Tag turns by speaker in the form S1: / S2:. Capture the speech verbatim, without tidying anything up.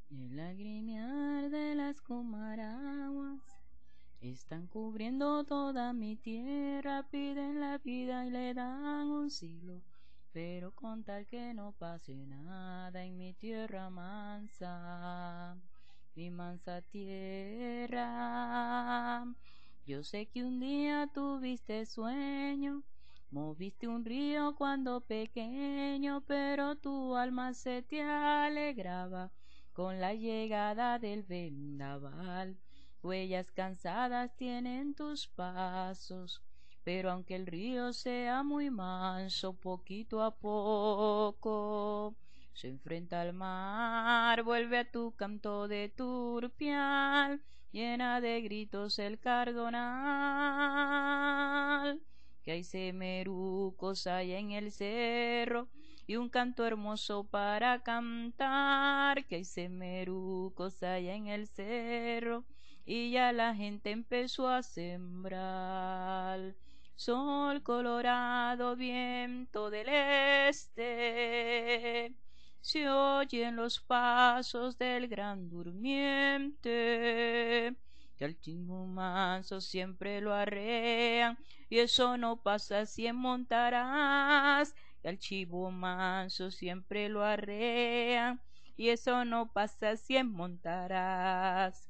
S1: Y el lagrimear de las comaraguas están cubriendo toda mi tierra, piden la vida y le dan un siglo, pero con tal que no pase nada en mi tierra mansa, mi mansa tierra. Yo sé que un día tuviste sueño, moviste un río cuando pequeño, pero tu alma se te alegraba con la llegada del vendaval. Huellas cansadas tienen tus pasos, pero aunque el río sea muy manso, poquito a poco se enfrenta al mar, vuelve a tu canto de turpial, llena de gritos el cardonal. Que hay semerucos allá en el cerro y un canto hermoso para cantar, que hay semerucos allá en el cerro y ya la gente empezó a sembrar. Sol colorado, viento del este, se oyen los pasos del gran durmiente, que al chivo manso siempre lo arrean, y eso no pasa si en montarás, que al chivo manso siempre lo arrean, y eso no pasa si en montarás.